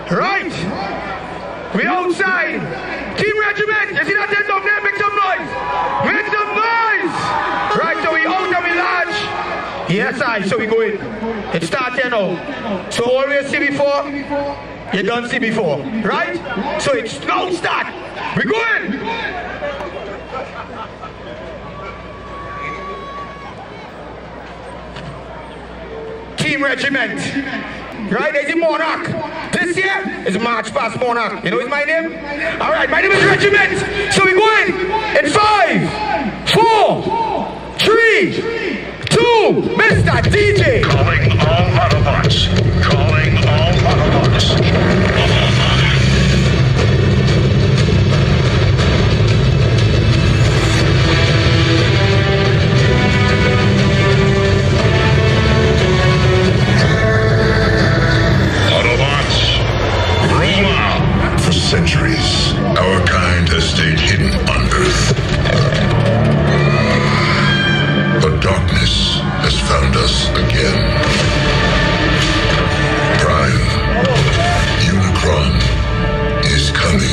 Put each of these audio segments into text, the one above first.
Right. We outside. Team regiment. You see that tent up there? Make some noise. Make some noise. Right, so we out and we large. Yes, so we go in. It starts here now. So all we see before, you don't see before. Right? So it's now start. We go in. Team regiment. Right, there's the Monarch. This year is March past Monarch. You know my name? Alright, my name is Regiment. So we go in 5, 4, 3, 2, Mr. DJ. Calling all Autobots. Calling all Autobots. For centuries, our kind has stayed hidden on Earth. But darkness has found us again. Prime, Unicron is coming.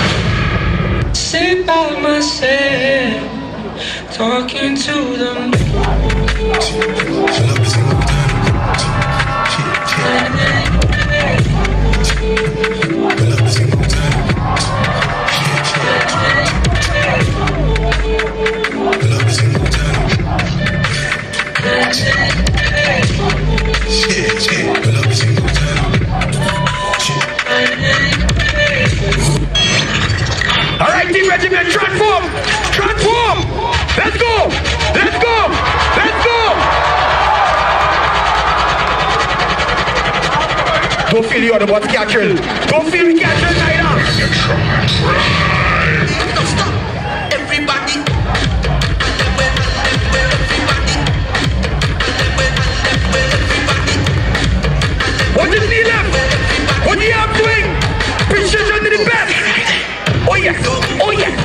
Sit by myself, talking to them. Alright, Team Regiment, transform! Transform! Let's go! Let's go! Let's go! Don't feel the other ones catching. Don't feel we catching neither. Stop! Everybody! What is the left? What do you have doing? Precision to the best! Oh yes! Oh yes!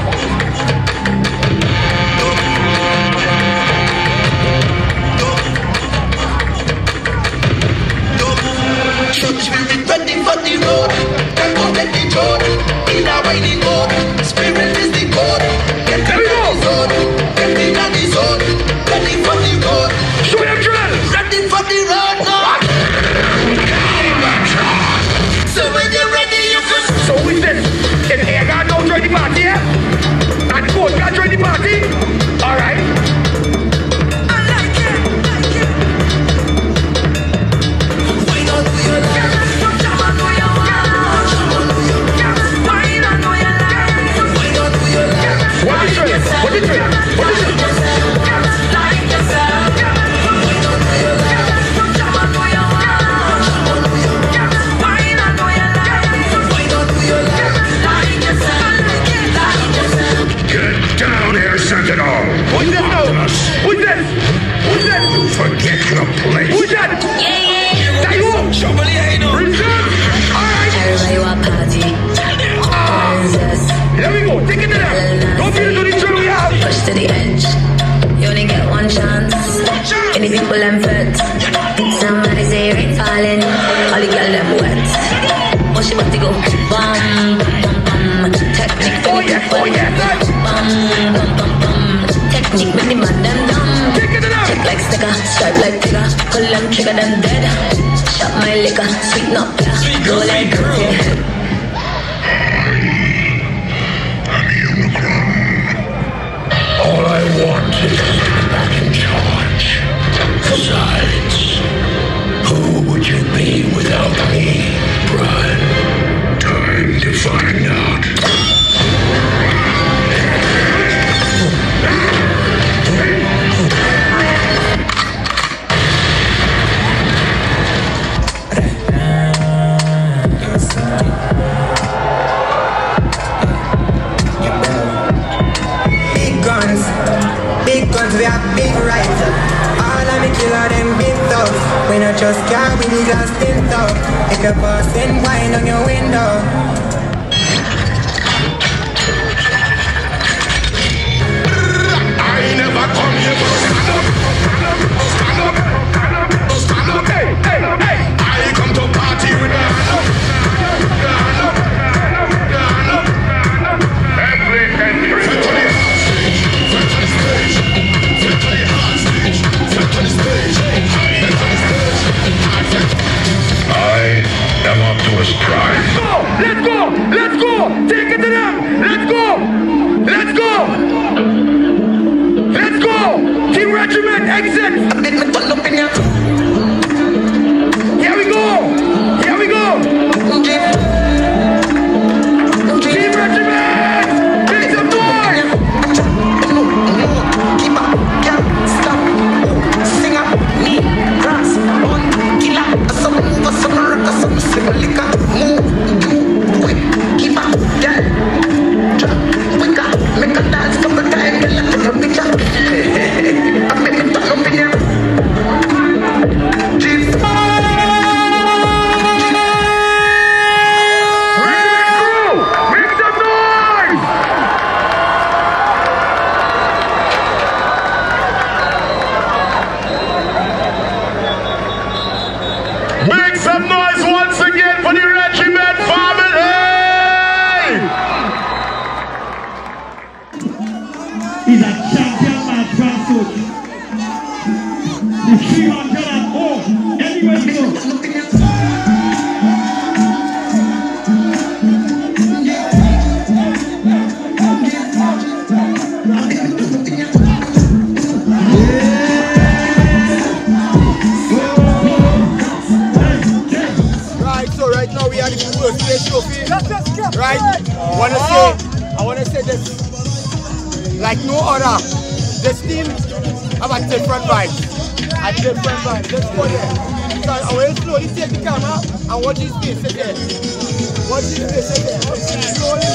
Spirit ready for the road. Can't go let the road. In a riding road. Spirit is the code. Get the zone. Get the zone. Ready for the road. Show them drill! Ready for the road now. So when you're ready, you can. So who is this? Is Air Guard now join the party, yeah? And Coast Guard join the party? Alright. I like it. Why not do your life? What is it? What is it? What is it? Like yourself. Get down here, Sentinel. Who's this now? Who's this? Who's this? You forget your place. Who's that? Taiwo! Reserve! Alright! Everybody want party. Here we go, take it to them. Don't feel to the drill we have. Push to the edge. You only get one chance. Any people them fit. Somebody say rain falling. All the girl them wet. Oh, she want to go bum bum bum. Technique for the Oh yeah, bum bum bum bum. Technique with the man them dumb. take it to them. Check like sticker, stripe like trigger. Pull them trigger them dead. Shot my liquor, sweet not yeah. Go like girl. I'm Unicron. All I want is to get back in charge. Besides, who would you be without me, Brian? Time to find out. Big guns, we have big rights. All of me killer them big thugs. We not just car, we need glass tint up. If you're passing wine on your window. I never come here for stand up. Stand up. Hey. I come to party with my hand up. first prize. Let's go! Let's go! Take it to them! Let's go! Let's go! Let's go! Team Regiment, exit! Here we go! Here we go! Team Regiment! Make some noise! He's a champion man, Transfoot. The 304, anywhere you go. Right, so right now we are the first place trophy. Right? I wanna say this. Like no other, this team have a different vibe. A different vibe. Let's go there. So I will slowly take the camera and watch his face sit there. Watch his face sit there. Slowly.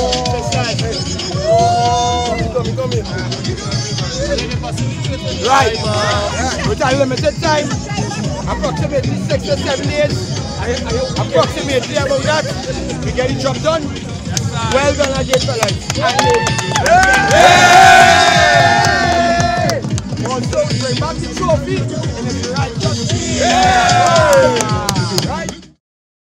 Come in. Right. With a limited time, approximately 6 or 7 days. Approximately about that, we get the job done. Well done again, fellas.